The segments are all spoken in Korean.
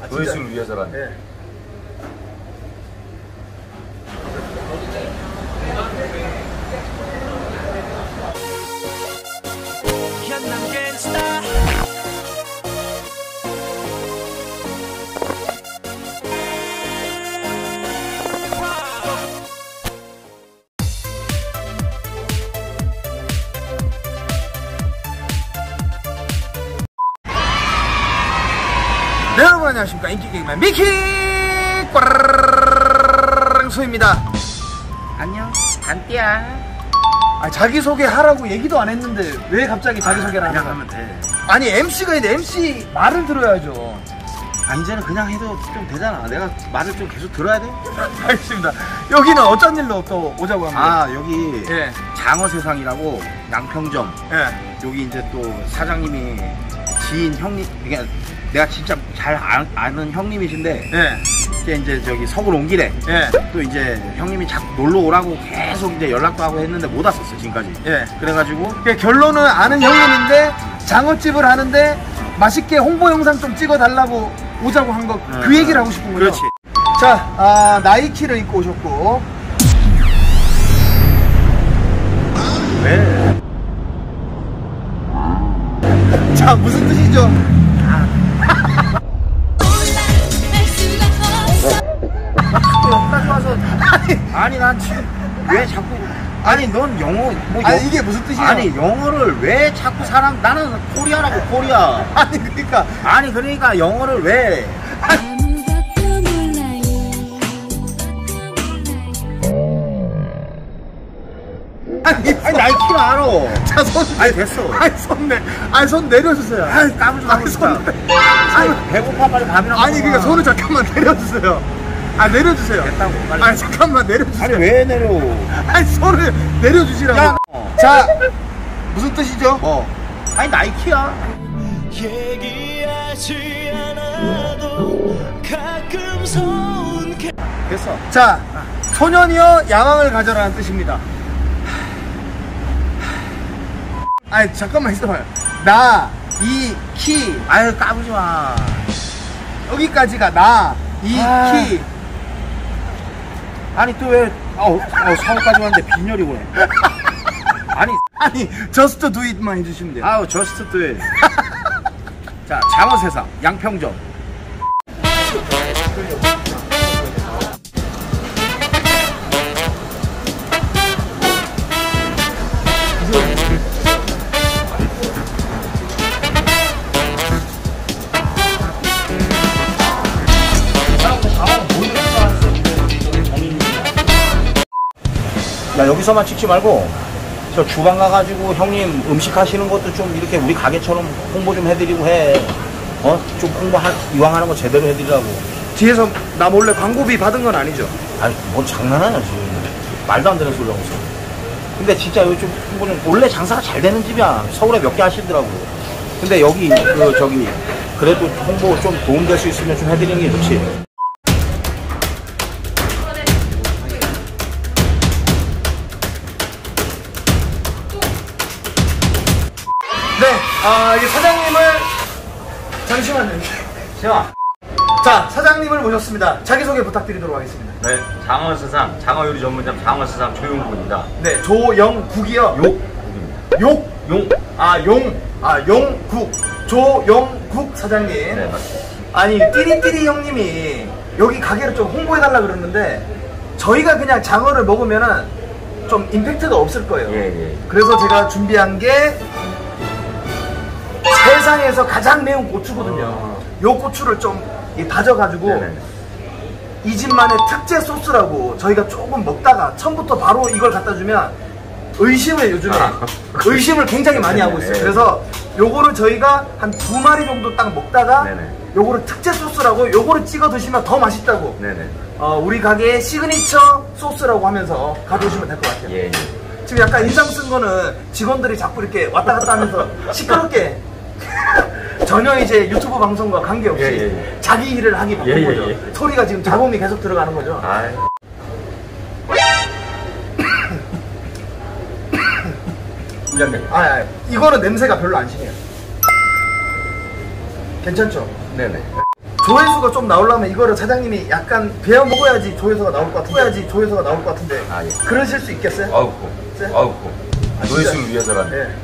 조회수를 위해서라니. 네. 네, 여러분 안녕하십니까. 인기 개그맨 미키 꽝소입니다. 안녕, 단띠야. 아, 자기소개 하라고 얘기도 안 했는데 왜 갑자기 자기소개를 하는 거야? 하면 돼. 아니, MC가 있는데 MC 말을 들어야죠. 아, 이제는 그냥 해도 좀 되잖아. 내가 말을 좀 계속 들어야 돼? 알겠습니다. 여기는 어쩐 일로 또 오자고 합니다. 아, 여기 예. 장어세상이라고 양평점. 예. 여기 이제 또 사장님이 지인 형님, 그러니까 내가 진짜 잘 아는 형님이신데, 예. 이제 저기 서울 온 길에 예. 또 이제 형님이 자꾸 놀러 오라고 계속 이제 연락도 하고 했는데 못 왔었어, 지금까지. 예. 그래가지고 그러니까 결론은 아는 형님인데 장어집을 하는데 맛있게 홍보 영상 좀 찍어달라고 오자고 한 거 그 얘기를 하고 싶은 거죠? 그렇지. 자, 나이키를 입고 오셨고. 왜? 자, 무슨 뜻이죠? 여기까지 와서 아니 난 지금 왜 자꾸 아니 넌 영어 뭐 아니, 이게 무슨 뜻이야? 아니 영어를 왜 자꾸 나는 코리아라고 코리아 아니, 그러니까 영어를 왜 아니 나이키를 알아. 자, 손. 아니 됐어. 손 내려주세요. 아니 까불지 손. 아니 배고파 빨리 밥이나 아니, 그러니까 손을 잠깐만 내려주세요. 아, 내려주세요. 됐다고 빨리. 아니, 잠깐만 내려주세요. 아니 왜 내려? 아니, 손을 내려주시라고. 야, 자, 무슨 뜻이죠? 아니 나이키야. 얘기하지 않아도 가끔 서운 됐어. 자, 소년이여 야망을 가져라는 뜻입니다. 아니, 잠깐만 있어봐요. 나, 이, 키. 아유 까불지 마. 여기까지가 나, 이, 아. 키. 아니 또 왜 사고까지 왔는데 빈혈이 오네. 아니, just do it만 해주시면 돼요. 아우 저스트 뚜. 자 장어세상 양평점. 야 여기서만 찍지 말고 저 주방 가가지고 형님 음식 하시는 것도 좀 이렇게 우리 가게처럼 홍보 좀 해드리고 해. 좀 홍보 이왕 하는 거 제대로 해드리라고. 뒤에서 나 몰래 광고비 받은 건 아니죠? 아니 뭐 장난하냐 지금. 말도 안 되는 소리 하고 있어. 근데 진짜 여기 좀 홍보 좀 원래 장사가 잘 되는 집이야. 서울에 몇 개 하시더라고. 근데 여기 그래도 홍보 좀 도움될 수 있으면 좀 해드리는 게 좋지. 네, 이게 사장님을 잠시만요. 자, 사장님을 모셨습니다. 자기소개 부탁드리도록 하겠습니다. 네, 장어세상, 장어요리 전문점 장어세상 조용국입니다. 네, 조영국이요. 용국. 조영국 사장님. 네, 맞습니다. 아니, 띠리띠리 형님이 여기 가게를 좀 홍보해달라 그러는데 저희가 그냥 장어를 먹으면은 좀 임팩트가 없을 거예요. 예. 그래서 제가 준비한 게 세상에서 가장 매운 고추거든요. 요 고추를 좀 다져가지고 네네. 이 집만의 특제 소스라고 저희가 조금 먹다가 처음부터 바로 이걸 갖다 주면 의심을 요즘에 의심을 굉장히 많이 하고 있어요. 네네. 그래서 요거를 저희가 한 2마리 정도 딱 먹다가 네네. 요거를 특제 소스라고 요거를 찍어 드시면 더 맛있다고 네네. 우리 가게의 시그니처 소스라고 하면서 가져오시면 될 것 같아요. 예. 지금 약간 인상 쓴 거는 직원들이 자꾸 이렇게 왔다 갔다 하면서 시끄럽게 전혀 이제 유튜브 방송과 관계없이 자기 일을 하기 바쁜 거죠. 소리가 지금 잡음이 계속 들어가는 거죠. 부장님. 이거는 냄새가 별로 안 심해요. 괜찮죠? 네네. 조회수가 좀 나오려면 이거를 사장님이 약간 베어 먹어야지 조회수가 나올 것 같은데. 아, 예. 그러실 수 있겠어요? 아우, 네? 아우, 아, 조회수를 위해서라면. 네.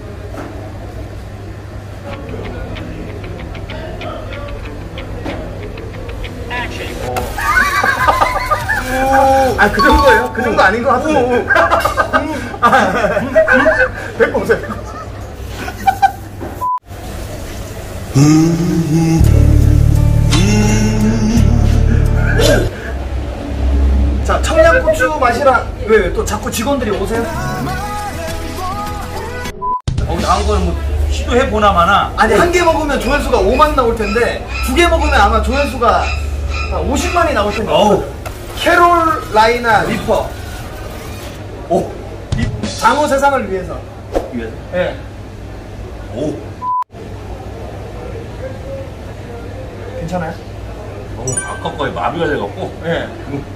아, 그 정도예요? 그 정도 아닌 것 같은데. 배꼽 보세요. 자, 청양고추 맛이랑 왜 또 자꾸 직원들이 오세요? 나온 거는 뭐 시도해 보나 마나. 아니, 한 개 먹으면 조회수가 5만 나올 텐데 두 개 먹으면 아마 조회수가 50만이 나올 텐데. 어우. 캐롤라이나 리퍼. 오. 장어 세상을 위해서. 위에서. 예. 오. 괜찮아요? 아까 거에 마비가 돼갖고. 예.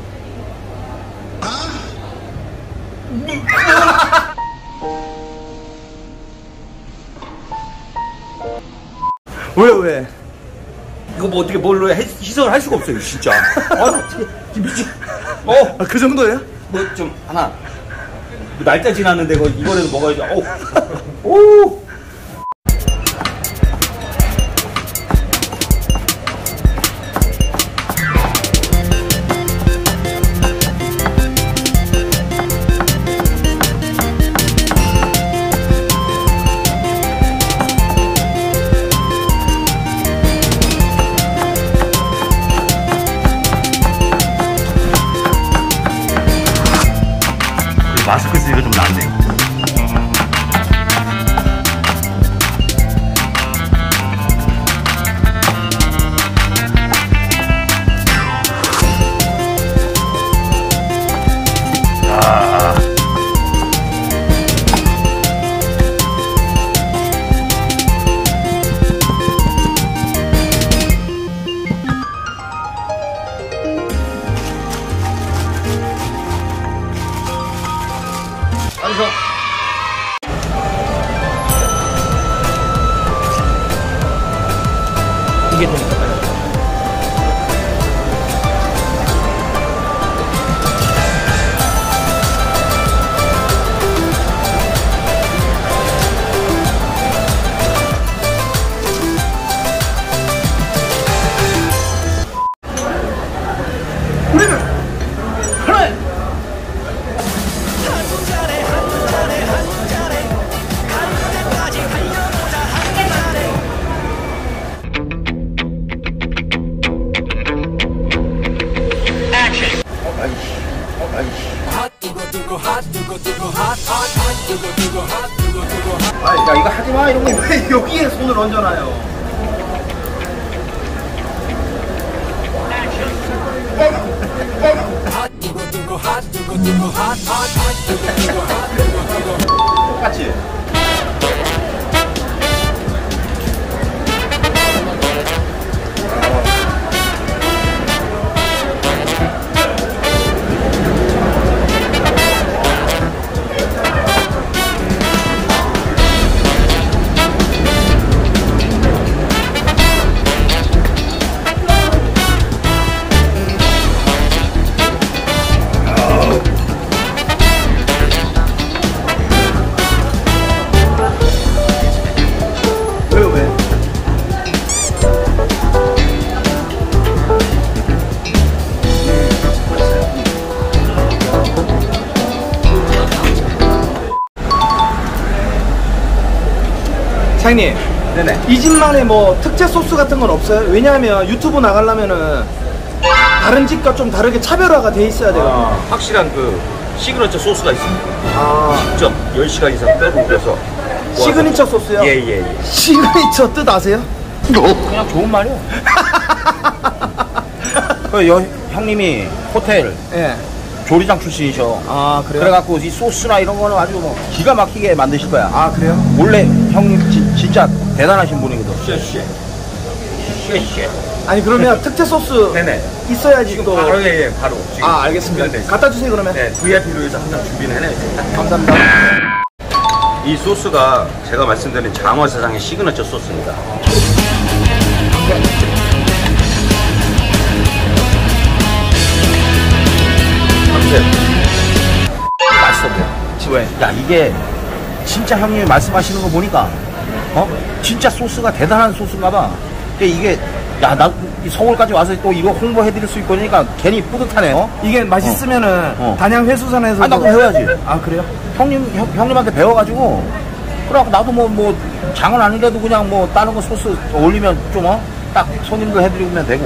왜? 이거 뭐 어떻게 뭘로 희석을 할 수가 없어요, 진짜. 미치. 아, 그 정도예요? 뭐 좀 하나. 날짜 지났는데 이거라도 먹어야지. 오. 마스크 쓰기가 좀 낫네요. 완성. 이게 좀 우리는 하나의 야, 이거 하지 마, 이런 거. 왜 여기에 손을 얹어놔요? 똑같이. 왜? 사장님, 네네. 이 집만의 뭐 특제 소스 같은 건 없어요? 왜냐하면 유튜브 나가려면은 다른 집과 좀 다르게 차별화가 돼 있어야 돼요. 확실한 그 시그너처 소스가 있습니다. 아, 직접 10시간 이상 빼고 그래서 시그니처 소스요? 예예예. 시그니처 뜻 아세요? 그냥 좋은 말이요. 형님이 호텔 예. 조리장 출신이셔. 아, 그래요? 그래갖고 이 소스나 이런 거는 아주 뭐 기가 막히게 만드실 거야. 아, 그래요? 원래 형님 진짜 대단하신 분이거든. 쉐쉐. 아니, 그러면 특제 소스 네네. 있어야지 지금 또. 바로 바로. 지금 아, 알겠습니다. 네. 갖다 주세요, 그러면. 네, VIP로 해서 항상 준비는 해놔야죠. 감사합니다. 이 소스가 제가 말씀드린 장어 세상의 시그너처 소스입니다. 왜? 야, 이게 진짜 형님이 말씀하시는 거 보니까 진짜 소스가 대단한 소스인가 봐. 이게 야, 나 서울까지 와서 또 이거 홍보해드릴 수 있고 그러니까 괜히 뿌듯하네요. 이게 맛있으면은 단양 회수산에서 나도 해야지. 아, 그래요? 형님한테 배워가지고 그래갖고 나도 뭐 장은 아니래도 그냥 뭐 다른 거 소스 올리면 좀 딱 손님들 해드리면 되고.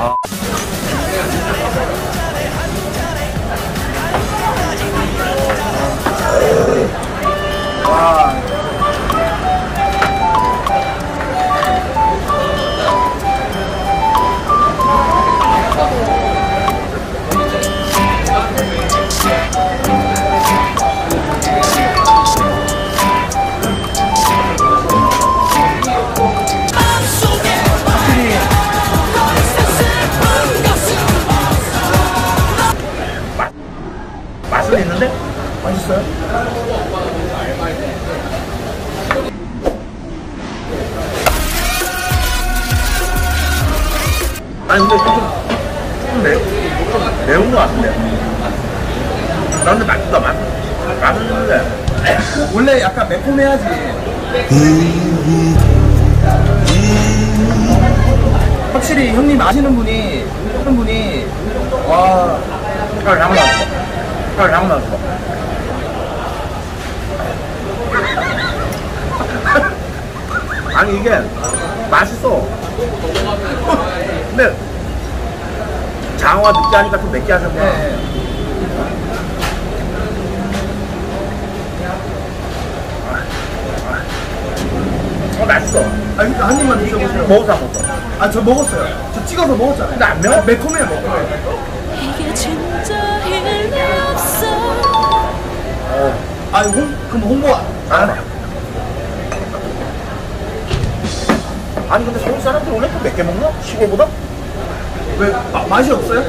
맛은 있는데? 맛있어요? 아니 근데 좀 매운 거 같은데? 나 근데 맛있다. 맛있는데 원래 약간 매콤해야지. 확실히 형님 아시는 분이 와, 잘 향 나왔어. 잘 향 나왔어. 아니 이게 맛있어. 근데 장어가 느끼하니까 좀 맵게 하셨구나. 네. 맛있어. 아니, 한 입만 드셔보세요. 먹었어 안 먹었어? 아, 저 먹었어요. 저 찍어서 먹었잖아요. 근데 안 매워? 매콤해요, 매콤해. 이게 진짜 일 없어. 아, 그럼 홍보 안 해? 아니 근데 서울 사람들 원래 좀 맵게 먹나? 시골보다? 왜 맛이 없어요?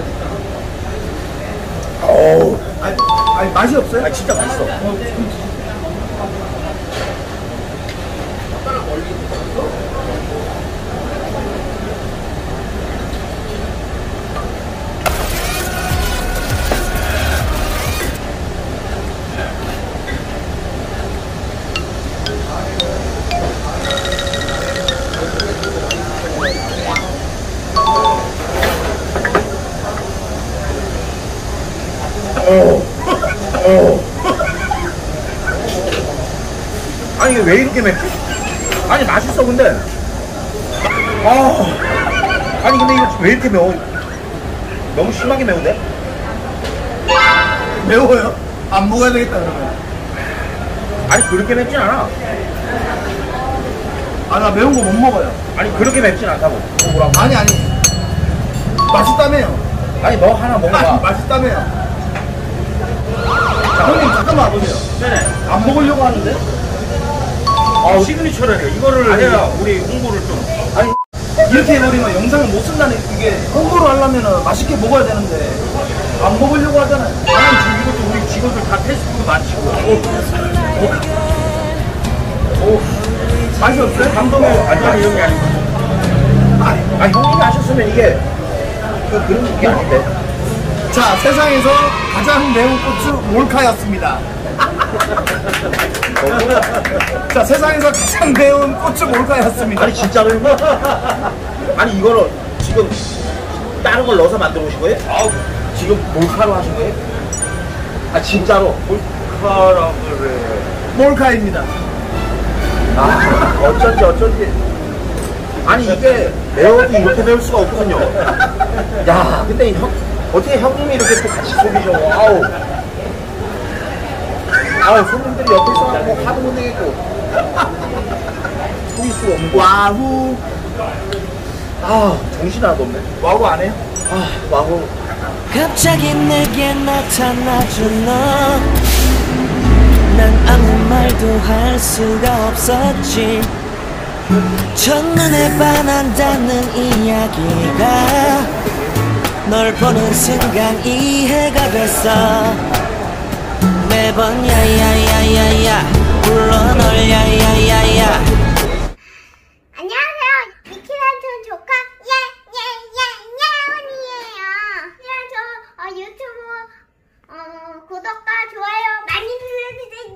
어우. 아니 맛이 없어요? 아니 진짜 맛있어. 아니 이게 왜 이렇게 맵지? 아니 맛있어 근데. 아니 근데 이거 왜 이렇게 매워? 너무 심하게 매운데? 매워요? 안 먹어야 되겠다 그러면. 아니 그렇게 맵진 않아. 아, 나 매운 거 못 먹어요. 아니 그렇게 맵진 않다고. 뭐라고? 아니 맛있다며요. 아니 너 하나 먹어봐. 맛있다며요. 자, 형님 잠깐만 와보세요. 네네. 안 먹으려고 하는데? 시그니처래요. 이거를 해야 우리 홍보를 좀. 아니 이렇게 해버리면 영상을 못 쓴다는 이게 홍보를 하려면 맛있게 먹어야 되는데 안 먹으려고 하잖아요. 아니 지금 이것도 우리 직원들 다 테스트도 마치고. 맛이 없어요? 감동해요. 아니 이런 게 아니고. 아니 형님이 하셨으면 이게 그런 게 아닌데. 자, 세상에서 가장 매운 고추 몰카였습니다. 자, 세상에서 가장 매운 고추 몰카였습니다. 아니 진짜로 이거? 아니 이거를 지금 다른 걸 넣어서 만들어 오신 거예요? 지금 몰카로 하신 거예요? 아 진짜로? 몰카라고 그래. 몰카입니다. 어쩐지. 아니 이게 매워도 이렇게 매울 수가 없거든요. 야 근데 어떻게 형님이 이렇게 또 같이 속이셔. 아우 손님들이 옆에서 뭐 하도 못 내겠고 속일 수가 없는 거. 와우. 정신 하나도 없네. 와우 안 해요? 와우. 갑자기 내게 나타나준 너. 난 아무 말도 할 수가 없었지. 첫눈에 반한다는 이야기가 널 보는 순간 이해가 됐어. 매번 야야야야야 불러 널 야야야야. 안녕하세요. 미키란촌 조카 예예예예원이에요. 그냥 저 유튜브 구독과 좋아요 많이 눌러주세요.